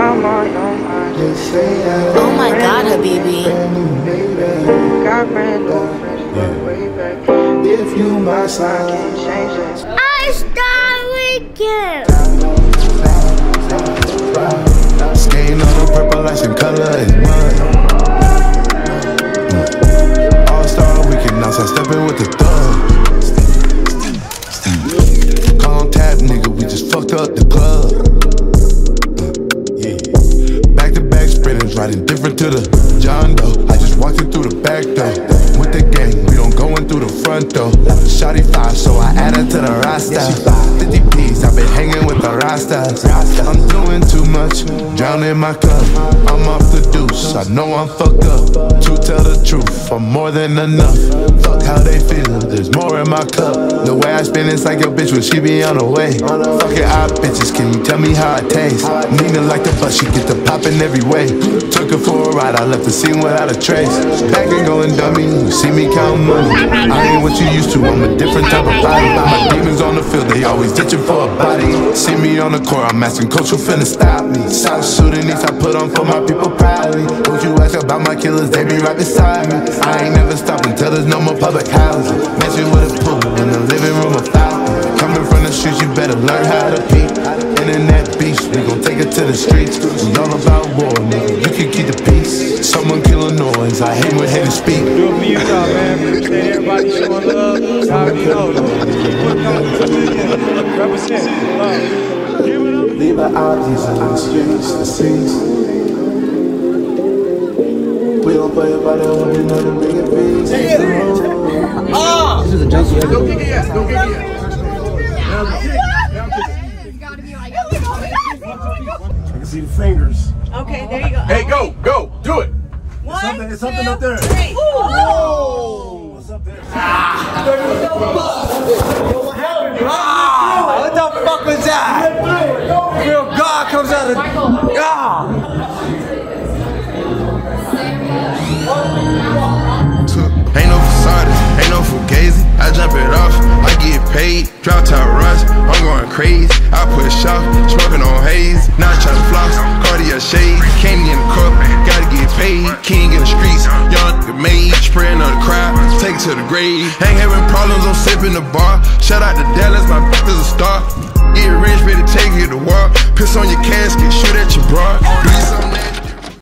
Oh my God, Habibi. If you my side, I Star Weekend. Skating on the purple like some color is mud. All-star weekend, now start stepping with the thug. Call on tap, nigga, we just fucked up the club. Back to back sprinters, riding different to the John Doe. I just walked in through the back door. With the gang, we don't go in through the front door. Shawty 5, so I added to the roster. 50 P's, I've been hanging with the Rastas. I'm doing too much, drowning in my cup. I'm off the deuce, I know I'm fucked up. To tell the truth, I'm more than enough. Fuck how they feel, there's more in my cup. The way I spin it's like your bitch when she be on the way. Fucking odd bitches, can you tell me how it tastes? Nina like the bus, she get the poppin' every way. Took her for a ride, I left the scene without a trace. Back and going dummy, you see me count money. I ain't what you used to, I'm a different type of body. My demons on the field, they always ditching for a body. See me on the court, I'm asking coach who finna stop me. South Sudanese, I put on for my people proudly. Don't you ask about my killers, they be right beside me. I ain't never stopped until there's no more public housing. Mansion with a pool, in the living room a fountain. Coming from the streets, you better learn how to peep. Internet beast, we gon' take it to the streets. We all about war, nigga, you can keep the peace. Someone kill a noise, I hate when haters speak. Do it for you, y'all, man. Appreciate everybody showing love. Y'all already know. Represent. Leave the obvious in the streets, the streets. We don't play about it when we know the bigger things. This is a junkie. Go kick it, yes. Go kick it, yes. I can see the fingers. Okay, there you go. Hey, go, do it. It's something up there. 3. Whoa! What's up there? What the fuck was that? Real God comes out of Ain't no facade, ain't no fugazi. I jump it off, I get paid. Drop top rush, I'm going crazy. I push off, smoking on haze. Not trying to floss, Cartier shades. Candy in the cup, gotta get paid. King in the streets, young nigga made. Spraying on the crowd, take it to the grave. Ain't having problems, I'm sipping the bar. Shout out to Dallas, my bitch is a star. Get rich, ready to take you to war. Piss on your casket, shoot at your bra. Do something.